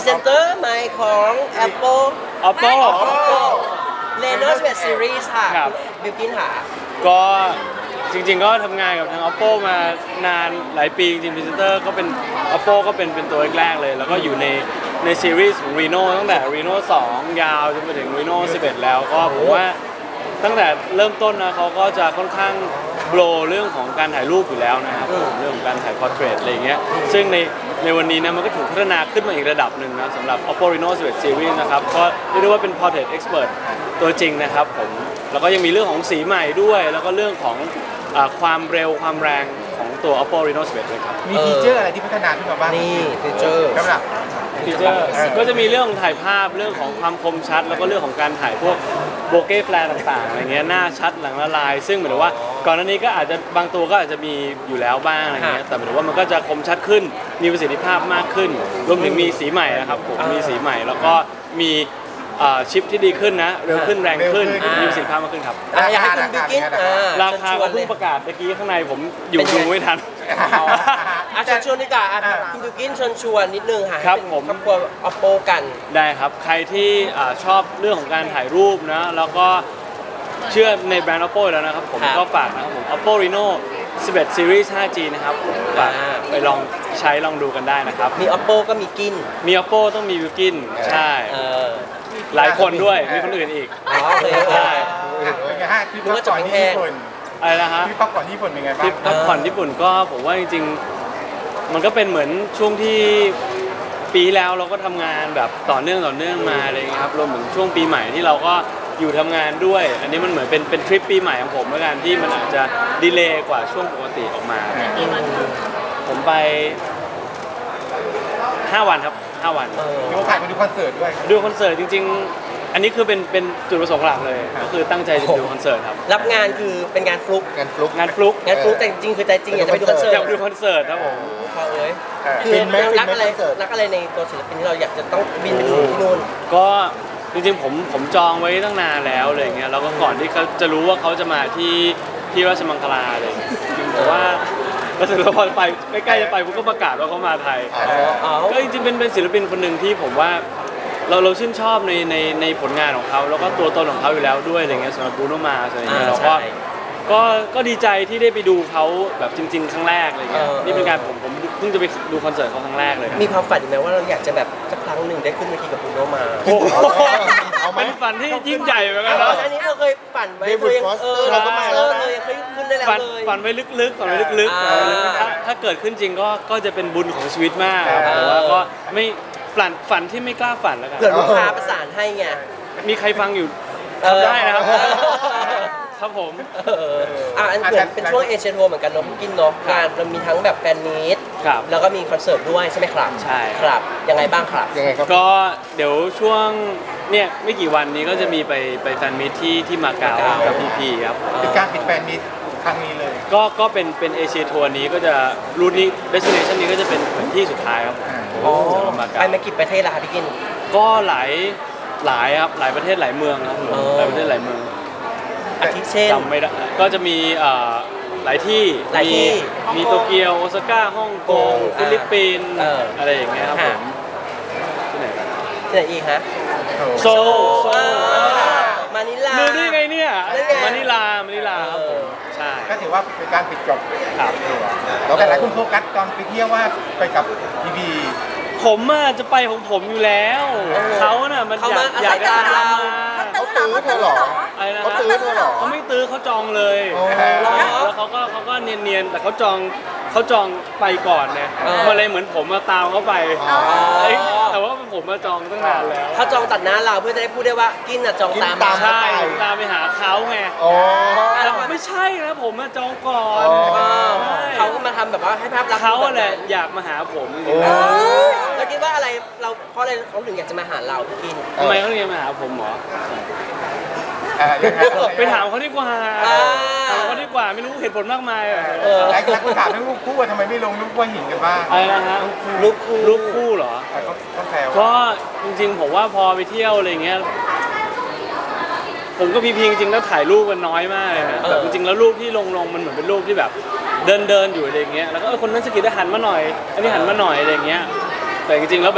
เซนเตอร์ใหม่ของ Apple Oppo Reno 11 Series ค่ะบิวกินค่ะก็จริงๆก็ทำงานกับทาง Oppo มานานหลายปีจริงๆพรีเซนเตอร์ก็เป็น Oppo ก็เป็นตัวแรกๆเลยแล้วก็อยู่ในซีรีส์ของ Reno ตั้งแต่ Reno 2 ยาวจนไปถึง Reno 11 แล้วก็ผมว่าตั้งแต่เริ่มต้นนะเขาก็จะค่อนข้างโบรเรื่องของการถ่ายรูปอยู่แล้วนะครับเรื่องของการถ่ายพอร์เทรตอะไรอย่างเงี้ยซึ่งในวันนี้นะมันก็ถูกพัฒนาขึ้นมาอีกระดับหนึ่งนะสำหรับ Oppo Reno 11 Series นะครับก็เรียกได้ว่าเป็น Portrait Expert ตัวจริงนะครับผมแล้วก็ยังมีเรื่องของสีใหม่ด้วยแล้วก็เรื่องของความเร็วความแรงของตัว Oppo Reno 11 ด้วยครับมีฟีเจอร์อะไรที่พัฒนาขึ้นมาบ้างนี่ฟีเจอร์สำหรับฟีเจอร์ก็จะมีเรื่องของถ่ายภาพเรื่องของความคมชัดแล้วก็เรื่องของการถ่ายพวกโบเก้แฟลร์ต่างๆอะไรเงี้ยหน้าชัดหลังละลายซึ่งหมายถึงว่าก่อนหน้านี้ก็อาจจะบางตัวก็อาจจะมีอยู่แล้วบ้างอะไรเงี้ยแต่หมายถึงว่ามันก็จะคมชัดขึ้นมีประสิทธิภาพมากขึ้นรวมถึงมีสีใหม่นะครับผมมีสีใหม่แล้วก็มีชิปที่ดีขึ้นนะเร็วขึ้นแรงขึ้นมีประสิทธิภาพมากขึ้นครับอยากให้คุณบิวกินราคาก็เพิ่งประกาศเมื่อกี้ข้างในผมอยู่ดูไม่ทันเชิญชวนดีกว่าคุณบิวกินเชิญชวนนิดนึงค่ะครับผมครอบครัว Oppo กันได้ครับใครที่ชอบเรื่องของการถ่ายรูปนะแล้วก็เชื่อในแบรนด์ Oppo แล้วนะครับผมก็ฝากนะครับผม Oppo Reno 11 Series 5G นะครับฝากไปลองใช้ลองดูกันได้นะครับมี Oppo ก็มีกินมี Oppo ต้องมีบิวกินใช่หลายคนด้วยมีคนอื่นอีกใช่เป็นไงฮะที่พักผ่อนที่ญี่ปุ่นอะไรนะฮะที่พักผ่อนที่ญี่ปุ่นเป็นไงบ้างที่พักผ่อนญี่ปุ่นก็ผมว่าจริงๆมันก็เป็นเหมือนช่วงที่ปีแล้วเราก็ทำงานแบบต่อเนื่องมาอะไรอย่างเงี้ยครับรวมถึงช่วงปีใหม่ที่เราก็อยู่ทำงานด้วยอันนี้มันเหมือนเป็นทริปปีใหม่ของผมเหมือนกันที่มันอาจจะดีเลย์กว่าช่วงปกติออกมาผมไป5 วันครับ5 วันมีโอกาสไปดูคอนเสิร์ตด้วยดูคอนเสิร์ตจริงๆอันนี้คือเป็นจุดประสงค์หลักเลยก็คือตั้งใจจะดูคอนเสิร์ตครับรับงานคือเป็นงานฟลุกแต่จริงๆคือใจจริงอยากจะไปดูคอนเสิร์ตอยากดูคอนเสิร์ตครับผมเขาเอ้ยคือรักอะไรในตัวศิลปินที่เราอยากจะต้องบินไปดูที่นู่นก็จริงๆผมจองไว้ตั้งนานแล้วอะไรเงี้ยแล้วก็ก่อนที่เขาจะรู้ว่าเขาจะมาที่ราชมังคลาเลยแต่ว่าก็ถือว่าพอไปใกล้ๆจะไปผมก็ประกาศว่าเขามาไทยก็จริงๆเป็นศิลปินคนหนึ่งที่ผมว่าเราชื่นชอบในผลงานของเขาแล้วก็ตัวตนของเขาอยู่แล้วด้วยอะไรเงี้ยสำหรับบูโนมาอะไรเงี้ยเราก็ดีใจที่ได้ไปดูเขาแบบจริงๆครั้งแรกอะไรเงี้ยนี่เป็นการผมเพิ่งจะไปดูคอนเสิร์ตเขาครั้งแรกเลยมีความฝันไหมว่าเราอยากจะแบบสักครั้งหนึ่งได้ขึ้นเวทีกับบูโนมาเป็นฝันที่ยิ่งใหญ่เหมือนกันนะอันนี้เราเคยฝันไว้ตัวเองเราก็มาแล้วเลยเคยขึ้นได้แล้วเลยฝันไว้ลึกๆฝันไว้ลึกๆถ้าเกิดขึ้นจริงก็จะเป็นบุญของชีวิตมากแต่ว่าก็ไม่ฝันที่ไม่กล้าฝันแล้วกันเผื่อลูกค้าประสานให้ไงมีใครฟังอยู่ได้นะครับครับผมอันเหมือนเป็นช่วงเอเชียทัวร์เหมือนกันเนาะกินเนาะงานเรามีทั้งแบบแฟนมีตแล้วก็มีคอนเสิร์ตด้วยใช่ไหมครับใช่ครับยังไงบ้างครับก็เดี๋ยวช่วงเนี่ยไม่กี่วันนี้ก็จะมีไปแฟนมีตที่มาเก๊ากับพีครับเป็นการปิดแฟนมีตครั้งนี้เลยก็เป็นเอเชียทัวร์นี้ก็จะรูทนี้เดสติเนชันนี้ก็จะเป็นที่สุดท้ายครับไปมากี่ประเทศละครับพี่กินก็หลายครับหลายประเทศหลายเมืองครับหลายประเทศหลายเมืองอาทิเช่นจำไม่ได้ก็จะมีหลายที่มีโตเกียวโอซาก้าฮ่องกงฟิลิปปินส์อะไรอย่างเงี้ยครับผมที่ไหนอีกฮะโซมานิลาดูได้ไงเนี่ยมานิลาครับผมใช่ก็ถือว่าเป็นการปิดจบครับแล้วแต่หลายคนโฟกัสตอนไปเที่ยวว่าไปกับพีผมจะไปของผมอยู่แล้วเขาน่ะมันอยากตามเขาตื้อเธอหรอเขาตื้อเธอหรอเขาไม่ตื้อเขาจองเลยแล้วเขาก็เนียนๆแต่เขาจองไปก่อนเนี่ยมาเลยเหมือนผมมาตามเขาไปแต่ว่าผมมาจองตั้งนานแล้วเขาจองตัดหน้าเราเพื่อจะได้พูดได้ว่ากินจองตามใช่ตามไปหาเขาไงไม่ใช่นะผมมาจองก่อนเขาก็มาทำแบบว่าให้ภาพลักษณ์เขาแหละอยากมาหาผมจริงๆแล้วคิดว่าอะไรเราเพราะอะไรเขาถึงอยากจะมาหาเรากินทำไมเขาถึงมาหาผมหรอไปถามเขาดีกว่าไม่รู้เหตุผลมากมายหลายคนถามเรื่องรูปคู่ทำไมไม่ลงรูปว่าหินกันบ้างอะไรนะฮะรูปคู่เหรอก็จริงๆผมว่าพอไปเที่ยวอะไรเงี้ยผมก็พีจริงๆแล้วถ่ายรูปกันน้อยมากเลยนะแต่จริงๆแล้วรูปที่ลงมันเหมือนเป็นรูปที่แบบเดินอยู่อะไรเงี้ยแล้วก็คนนั้นสกิดหันมาหน่อยอันนี้หันมาหน่อยอะไรเงี้ยแต่จริงๆแล้วแบบ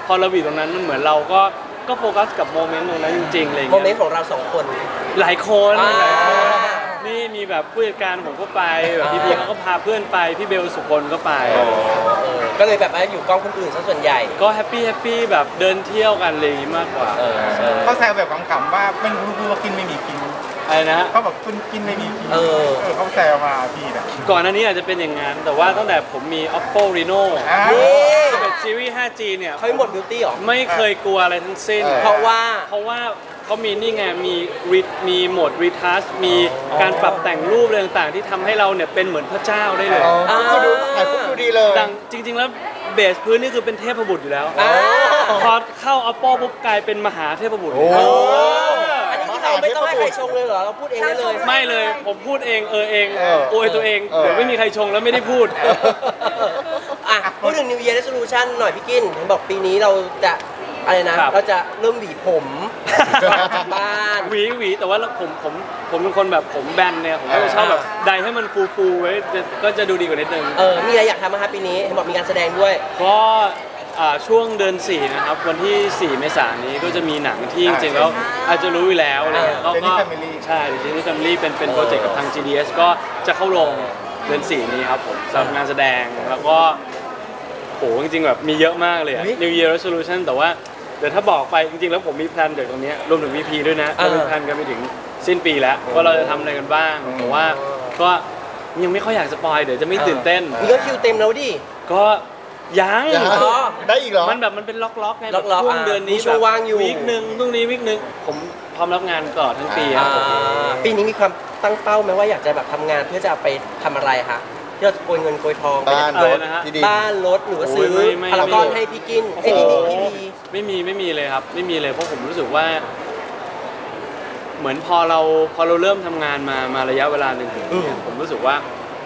พอเราอยู่ตรงนั้นมันเหมือนเราก็โฟกัสกับโมเมนต์ตรงนั้นจริงๆอะไรอย่างโมเงี้ยเมนต์ของเรา2 คนหลายคนอ่านี่มีแบบผู้จัดการผมก็ไปแบบพี่เขาก็พาเพื่อนไปพี่เบลสุคนก็ไปก็เลยแบบว่าอยู่กล้องคนอื่นซะส่วนใหญ่ก็แฮปปี้แบบเดินเที่ยวกันอะไรอย่างงี้มากกว่าเขาแซวแบบขำๆว่าไม่รู้ว่ากินไม่มีกินอะไรนะฮะเขาแบบคุณกินไม่มีกินเขาแซวมาพี่นะก่อนหน้านี้อาจจะเป็นอย่างนั้นแต่ว่าตั้งแต่ผมมี Oppo Reno นี่เป็นซีรีส์ 5G เนี่ยเขาไม่หมดบิวตี้หรอไม่เคยกลัวอะไรทั้งสิ้นเพราะว่าเขามีนี่ไงมีโหมด retouch มีการปรับแต่งรูปอะไรต่างๆ ที่ทำให้เราเนี่ยเป็นเหมือนพระเจ้าได้เลยก็ดูถ่ายปุ๊บดูดีเลยดังจริงๆแล้วเบสพื้นนี่คือเป็นเทพบุตรอยู่แล้ว พอเข้า Oppo ปุ๊บกลายเป็นมหาเทพบุตรอันนี้เราไม่ต้องให้ใครชงเลยเหรอเราพูดเองได้เลยไม่เลยผมพูดเองอวยตัวเองเดี๋ยวไม่มีใครชงแล้วไม่ได้พูดอ่ะพูดถึง New Year Resolution หน่อยพี่กินเห็นบอกปีนี้เราจะอะไรนะครับเราจะเริ่มหวีผมจากบ้านหวีแต่ว่าผมเป็นคนแบบผมแบนเนี่ยผมก็จะชอบแบบไดให้มันฟูไว้ก็จะดูดีกว่านิดนึงมีอะไรอยากทำไหมครับปีนี้เห็นบอกมีการแสดงด้วยก็ช่วงเดือน4นะครับวันที่4 เมษายนนี้ก็จะมีหนังที่จริงๆแล้วอาจจะรู้อยู่แล้วอะไรเงี้ยก็ใช่ดิจิทัลแฟมิลี่เป็นโปรเจกต์กับทาง GDS ก็จะเข้าโรงเดือน4นี้ครับผมสำหรับงานแสดงแล้วก็โหจริงๆแบบมีเยอะมากเลย New Year Resolution แต่ว่าเดี๋ยวถ้าบอกไปจริงๆแล้วผมมีแพลนเดี๋ยวตรงนี้รวมถึง VP ด้วยนะเรามีแพลนกันไปถึงสิ้นปีแล้วว่าเราจะทำอะไรกันบ้างแต่ว่าก็ยังไม่ค่อยอยากสปอยเดี๋ยวจะไม่ตื่นเต้นมีก็คิวเต็มแล้วดิก็ยังได้อีกเหรอมันเป็นล็อกไงล็อกๆช่วงเดือนนี้มีช่วงว่างอยู่วีคหนึ่งพรุ่งนี้วีคหนึ่งผมพร้อมรับงานตลอดทั้งปีครับผมปีนี้มีความตั้งเป้าไหมว่าอยากจะแบบทำงานเพื่อจะไปทำอะไรคะที่เราจะโกยเงินโกยทองไปบ้านอะไรรถนะฮะที่ดีบ้านรถหรือว่าซื้อโอ้ยไม่พารากอนให้พี่กินไอ้พี่บีไม่มีเลยครับไม่มีเลยเพราะผมรู้สึกว่า เหมือนพอเราเริ่มทำงานมาระยะเวลาหนึ่งเนี่ยผมรู้สึกว่า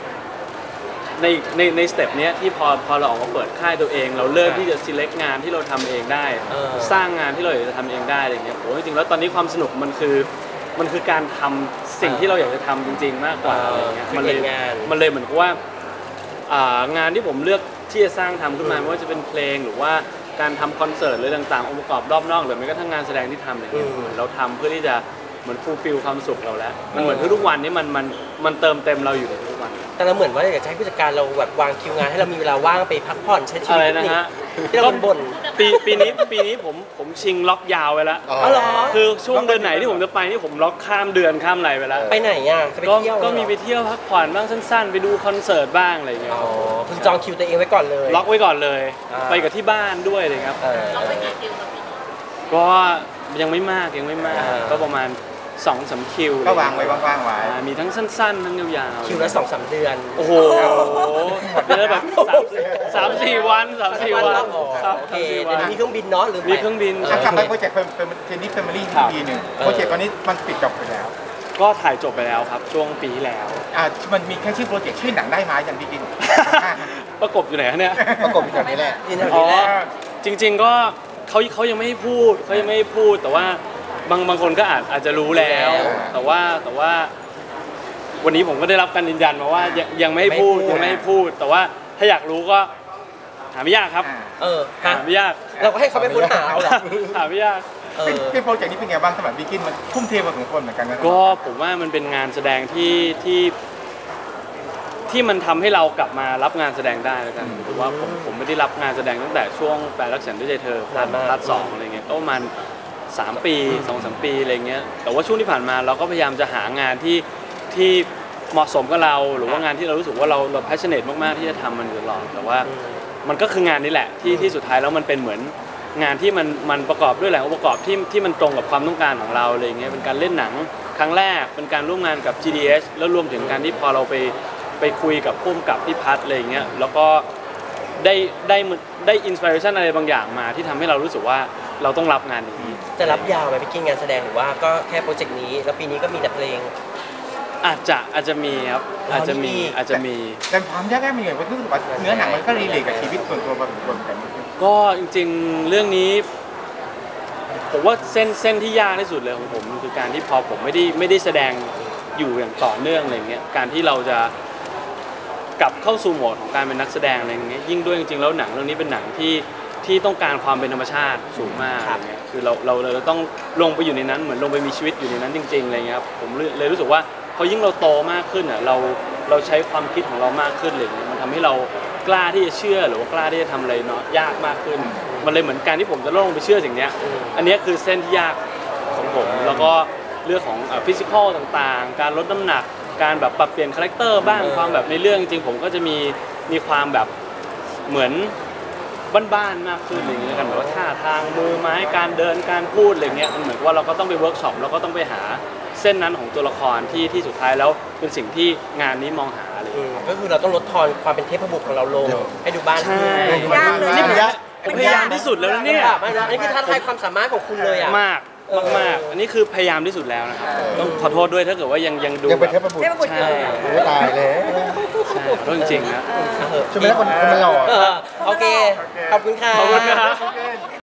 ในสเต็ปเนี้ยที่พอเราออกมาเปิดค่ายตัวเอง เราเริ่มที่จะ select งานที่เราทำเองได้ สร้างงานที่เราอยากจะทำเองได้อะไรเงี้ยโอ้จริงๆแล้วตอนนี้ความสนุกมันคือการทำสิ่งที่เราอยากจะทำจริง ๆ มากกว่าอะไรเงี้ยมันเลยเหมือนกับว่างานที่ผมเลือกที่จะสร้างทำขึ้นมาไม่ว่าจะเป็นเพลงหรือว่าการทำคอนเสิร์ตหรือต่างๆองค์ประกอบรอบนอกหรือแม้กระทั่งงานแสดงที่ทำอะไรเงี้ยเราทำเพื่อที่จะเหมือนฟูลฟิลความสุขเราแล้วมันเหมือนทุกวันนี้มันเติมเต็มเราอยู่ในทุกวันแต่เราเหมือนว่าอยากจะให้ผู้จัดการเราแบบวางคิวงานให้เรามีเวลาว่างไปพักผ่อนใช้ชีวิอะไรตนะฮะที่เราบ่นปีนี้ผมชิงล็อกยาวไว้แล้วอ๋ออ๋อเหรอคือช่วงเดือนไหนที่ผมจะไปนี่ผมล็อกข้ามเดือนข้ามอะไรไปแล้วไปไหนอ่ะจะไปเที่ยวก็มีไปเที่ยวพักผ่อนบ้างสั้นๆ ไปดูคอนเสิร์ตบ้างอะไรอย่างเงี้ยอ๋อคือจองคิวตัวเองไว้ก่อนเลยล็อกไว้ก่อนเลยอ่าไปกับที่บ้านด้วยเลยครับ ก็ยังไม่มากก็ประมาณ 2-3 คิวก็วางไว้ว่างๆไว้มีทั้งสั้นๆทั้งยาวๆคิวละ2-3 เดือนโอ้โหเดือนละแบบ3-4 วัน3-4 วันอ๋อโอเคเดี๋ยวนี้มีเครื่องบินเนาะหรือมีเครื่องบินกลับไปโปรเจกต์เทนนิสแฟมิลี่ทีหนึ่งโปรเจกต์ตอนนี้มันปิดจบไปแล้วก็ถ่ายจบไปแล้วครับช่วงปีที่แล้วมันมีแค่ชื่อโปรเจกต์ชื่อหนังได้ไหมอย่างพี่กินประกบอยู่ไหนคะเนี่ยประกบอยู่แถวนี้แหละนี่แถวอ๋นี้อแหละจริงๆก็เขายังไม่ให้พูดแต่ว่าบางคนก็อาจจะรู้แล้วแต่ว่าวันนี้ผมก็ได้รับการยืนยันมาว่ายังไม่ให้พูดแต่ว่าถ้าอยากรู้ก็หาไม่ยากครับฮะหาไม่ยากเราก็ให้เขาไปค้นหาเอาเหรอหาไม่ยากเป็นโปรเจกต์นี้เป็นไงบ้างสำหรับพี่กินมันทุ่มเทพอสมควรเหมือนกันนะก็ผมว่ามันเป็นงานแสดงที่มันทำให้เรากลับมารับงานแสดงได้แล้วกันถือว่าผมไม่ได้รับงานแสดงตั้งแต่ช่วงแปลรักฉันด้วยใจเธอพาร์ท 2อะไรเงี้ยก็ประมาณ3 ปี 2-3 ปีอะไรเงี้ยแต่ว่าช่วงที่ผ่านมาเราก็พยายามจะหางานที่เหมาะสมกับเราหรือว่างานที่เรารู้สึกว่าเรา passionate มากๆที่จะทำมันอยู่ตลอดแต่ว่ามันก็คืองานนี้แหละที่สุดท้ายแล้วมันเป็นเหมือนงานที่มันประกอบด้วยแหล่งองค์ประกอบที่มันตรงกับความต้องการของเราอะไรเงี้ยเป็นการเล่นหนังครั้งแรกเป็นการร่วมงานกับ GDS แล้วรวมถึงการที่พอเราไปคุยกับผู้กำกับพี่พัฒน์อะไรเงี้ยแล้วก็ได้อินสปิเรชันอะไรบางอย่างมาที่ทำให้เรารู้สึกว่าเราต้องรับงานนี้จะรับยาวไหมพี่กินงานแสดงหรือว่าก็แค่โปรเจกต์นี้แล้วปีนี้ก็มีแต่เพลงอาจจะมีครับอาจจะมีแต่ความยากง่ายมันอย่างว่ารู้สึกว่าเนื้อหนังมันก็รีเลทกับชีวิตส่วนตัวพอสมควรกันก็จริงๆเรื่องนี้ผมว่าเส้นที่ยากที่สุดเลยของผมคือการที่พอผมไม่ได้แสดงอยู่อย่างต่อเนื่องอะไรเงี้ยการที่เราจะกลับเข้าสู่โหมดของการเป็นนักแสดงอะไรเงี้ยยิ่งด้วยจริงๆแล้วหนังเรื่องนี้เป็นหนังที่ที่ต้องการความเป็นธรรมชาติสูงมากอะไรเงี้ยคือเราต้องลงไปอยู่ในนั้นเหมือนลงไปมีชีวิตอยู่ในนั้นจริงๆอะไรเงี้ยครับผมเลยรู้สึกว่าพอยิ่งเราโตมากขึ้นอ่ะเราใช้ความคิดของเรามากขึ้นเลยมันทำให้เรากล้าที่จะเชื่อหรือว่ากล้าที่จะทำอะไรเนาะยากมากขึ้นมันเลยเหมือนการที่ผมจะลงไปเชื่อสิ่งเนี้ยอันนี้คือเส้นที่ยากของผมแล้วก็เรื่องของฟิสิกอลต่างๆการลดน้ำหนักการแบบปรับเปลี่ยนคาแรคเตอร์บ้างความแบบในเรื่องจริงผมก็จะมีความแบบเหมือนบ้านๆมากขึ้นอะไรอย่างเงี้ยกันแบบว่าท่าทางมือไม้การเดินการพูดอะไรเงี้ยมันเหมือนว่าเราก็ต้องไปเวิร์กช็อปแล้วก็ต้องไปหาเส้นนั้นของตัวละครที่สุดท้ายแล้วเป็นสิ่งที่งานนี้มองหาอะไรอย่างเงี้ยก็คือเราต้องลดทอนความเป็นเทพบุตรของเราลงให้ดูบ้านใช่ยากเลยนี่ผมนะพยายามที่สุดแล้วนะเนี่ยไม่นะอันนี้คือท้าทายความสามารถของคุณเลยอ่ะมากมากอันนี้คือพยายามที่สุดแล้วนะครับต้องขอโทษด้วยถ้าเกิดว่ายังดูยังเป็นเทพบุตรเทพบุตรใช่โอ้ตายแล้วใช่ขอโทษจริงๆนะใช่ไหมคนมันหล่อโอเค ขอบคุณค่ะขอบคุณครับโอเค